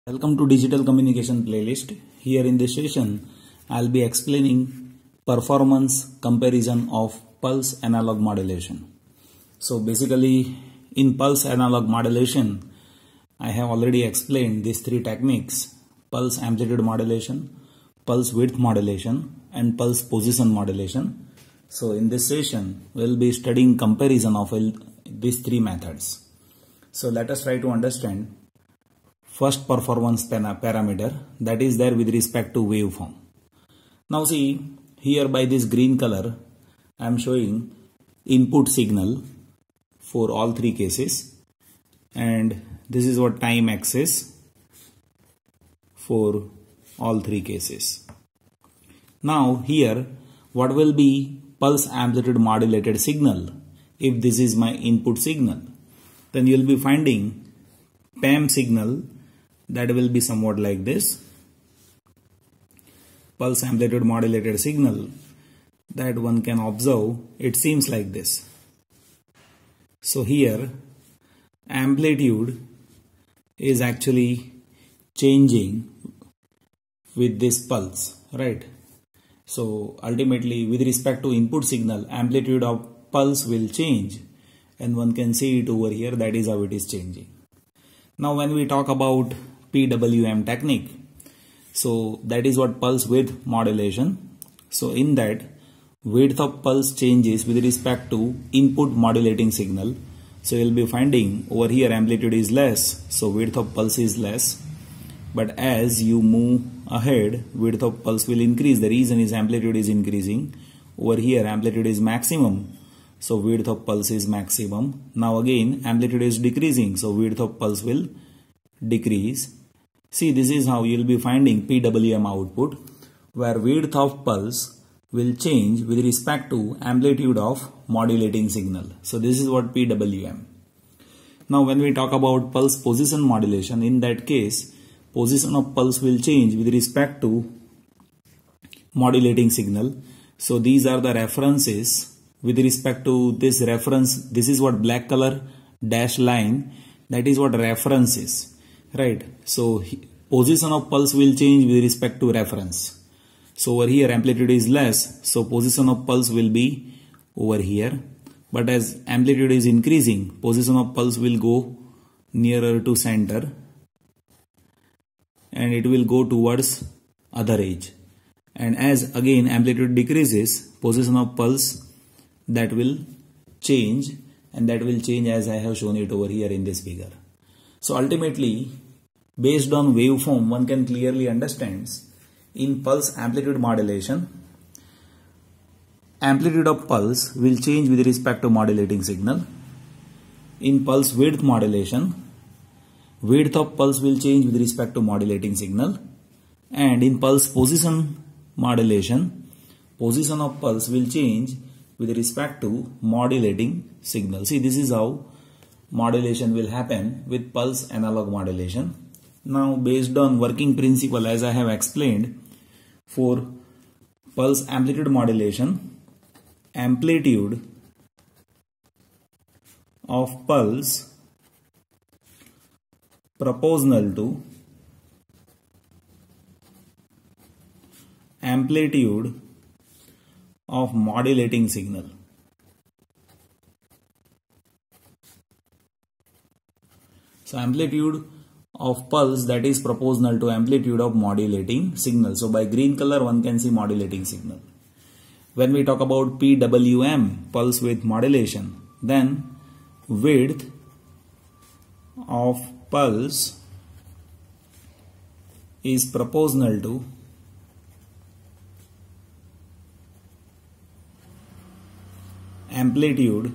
Welcome to Digital Communication Playlist. Here in this session, I'll be explaining performance comparison of pulse analog modulation. So basically, in pulse analog modulation, I have already explained these three techniques: pulse amplitude modulation, pulse width modulation, and pulse position modulation. So in this session, we'll be studying comparison of these three methods. So let us try to understand first performance parameter, that is there with respect to waveform. Now see, here by this green color I am showing input signal for all three cases, and this is what time axis for all three cases. Now here what will be pulse amplitude modulated signal? If this is my input signal, then you will be finding PAM signal that will be somewhat like this. Pulse amplitude modulated signal that one can observe, it seems like this. So here amplitude is actually changing with this pulse, right? So ultimately with respect to input signal, amplitude of pulse will change, and one can see it over here. That is how it is changing. Now when we talk about PWM technique, so that is what pulse width modulation. So in that, width of pulse changes with respect to input modulating signal. So you'll be finding over here amplitude is less, so width of pulse is less. But as you move ahead, width of pulse will increase. The reason is amplitude is increasing. Over here amplitude is maximum, so width of pulse is maximum. Now again amplitude is decreasing, so width of pulse will decrease. See, this is how you will be finding PWM output, where width of pulse will change with respect to amplitude of modulating signal. So this is what PWM. Now when we talk about pulse position modulation, in that case position of pulse will change with respect to modulating signal. So these are the references with respect to this reference. This is what black color dash line, that is what reference is, right? So position of pulse will change with respect to reference. So over here amplitude is less, so position of pulse will be over here. But as amplitude is increasing, position of pulse will go nearer to center, and it will go towards other edge. And as again amplitude decreases, position of pulse that will change, and that will change as I have shown it over here in this figure. So ultimately, based on waveform, one can clearly understand in pulse amplitude modulation, amplitude of pulse will change with respect to modulating signal. In pulse width modulation, width of pulse will change with respect to modulating signal. And in pulse position modulation, position of pulse will change with respect to modulating signal. See, this is how modulation will happen with pulse analog modulation. Now based on working principle, as I have explained, for pulse amplitude modulation, amplitude of pulse proportional to amplitude of modulating signal. So amplitude of pulse that is proportional to amplitude of modulating signal. So by green color one can see modulating signal. When we talk about PWM, pulse width modulation, then width of pulse is proportional to amplitude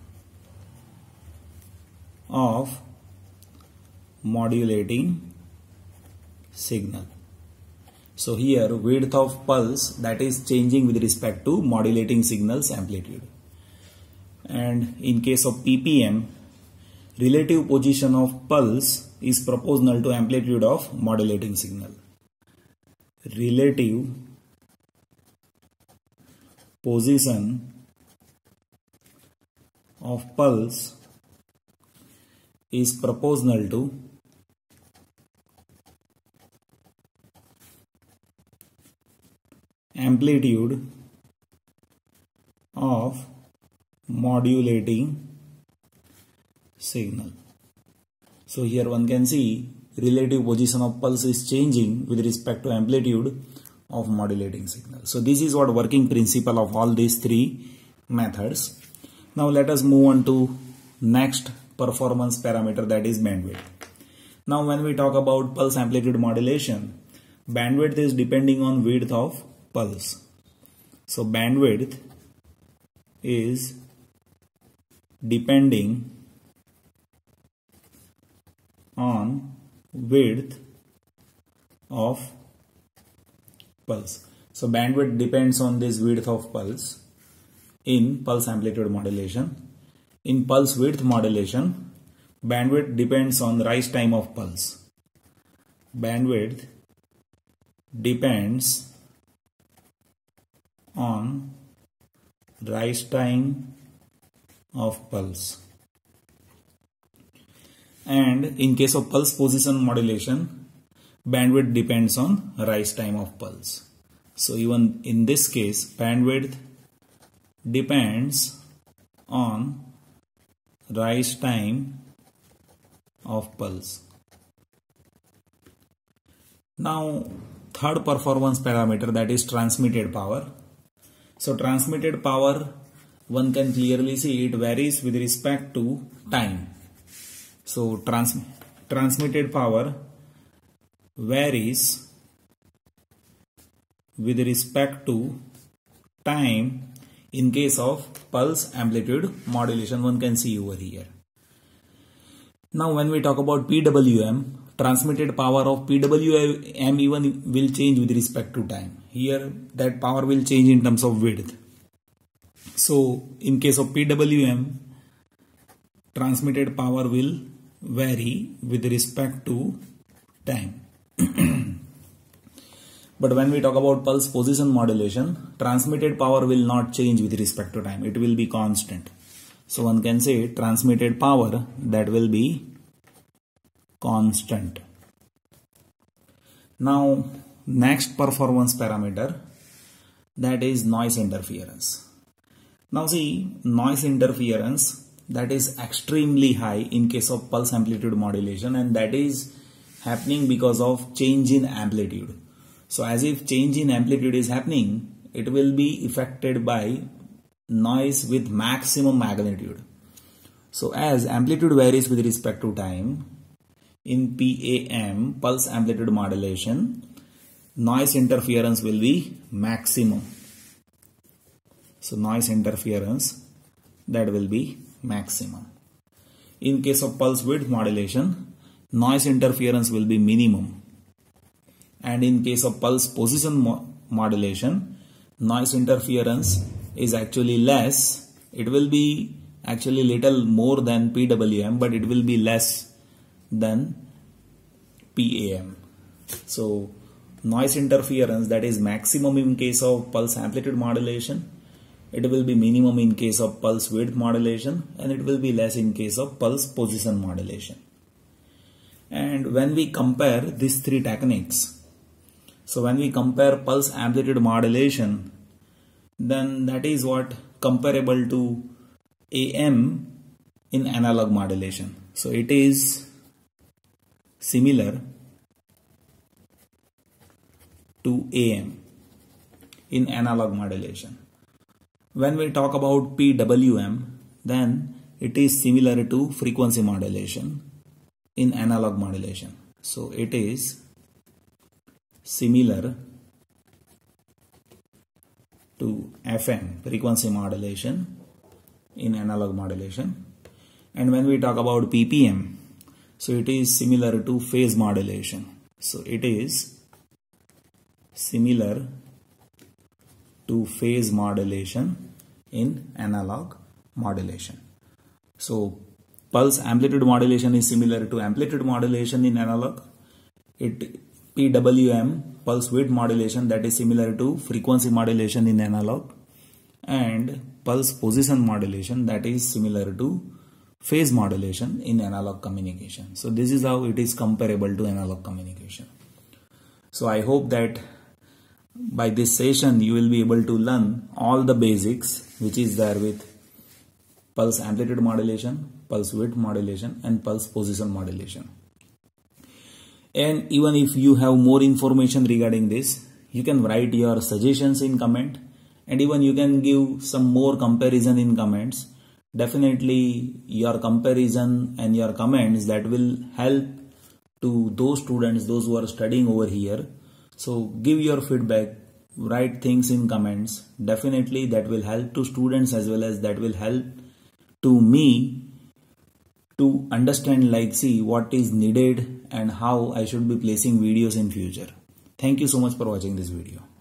of modulating signal. So here width of pulse that is changing with respect to modulating signal's amplitude. And in case of PPM, relative position of pulse is proportional to amplitude of modulating signal. Relative position of pulse is proportional to amplitude of modulating signal. So here one can see relative position of pulse is changing with respect to amplitude of modulating signal. So this is what working principle of all these three methods. Now let us move on to next performance parameter, that is bandwidth. Now when we talk about pulse amplitude modulation, bandwidth is depending on width of pulse. So bandwidth is depending on width of pulse. So bandwidth depends on this width of pulse in pulse amplitude modulation. In pulse width modulation, bandwidth depends on rise time of pulse. Bandwidth depends on rise time of pulse. And in case of pulse position modulation, bandwidth depends on rise time of pulse. So even in this case, bandwidth depends on rise time of pulse. Now third performance parameter, that is transmitted power. So transmitted power, one can clearly see it varies with respect to time. So transmitted power varies with respect to time in case of pulse amplitude modulation, one can see over here. Now when we talk about PWM, transmitted power of PWM even will change with respect to time. Here that power will change in terms of width. So in case of PWM, transmitted power will vary with respect to time. But when we talk about pulse position modulation, transmitted power will not change with respect to time. It will be constant. So one can say transmitted power, that will be constant. Now next performance parameter, that is noise interference. Now see, noise interference, that is extremely high in case of pulse amplitude modulation, and that is happening because of change in amplitude. So as if change in amplitude is happening, it will be affected by noise with maximum magnitude. So as amplitude varies with respect to time, in PAM, pulse amplitude modulation, noise interference will be maximum. So noise interference, that will be maximum. In case of pulse width modulation, noise interference will be minimum. And in case of pulse position modulation, noise interference is actually less. It will be actually little more than PWM, but it will be less than PAM. So noise interference, that is maximum in case of pulse amplitude modulation, it will be minimum in case of pulse width modulation, and it will be less in case of pulse position modulation. And when we compare these three techniques, so when we compare pulse amplitude modulation, then that is what comparable to AM in analog modulation. So it is similar to AM in analog modulation. When we talk about PWM, then it is similar to frequency modulation in analog modulation. So it is similar to FM, frequency modulation in analog modulation. And when we talk about PPM, so it is similar to phase modulation. So it is similar to phase modulation in analog modulation. So pulse amplitude modulation is similar to amplitude modulation in analog. PWM, pulse width modulation, that is similar to frequency modulation in analog. And pulse position modulation, that is similar to phase modulation in analog communication. So this is how it is comparable to analog communication. So I hope that by this session you will be able to learn all the basics which is there with pulse amplitude modulation, pulse width modulation and pulse position modulation. And even if you have more information regarding this, you can write your suggestions in comment, and even you can give some more comparison in comments. Definitely your comparison and your comments that will help to those students, those who are studying over here. So give your feedback, write things in comments. Definitely that will help to students as well as that will help to me to understand, like, see what is needed and how I should be placing videos in future. Thank you so much for watching this video.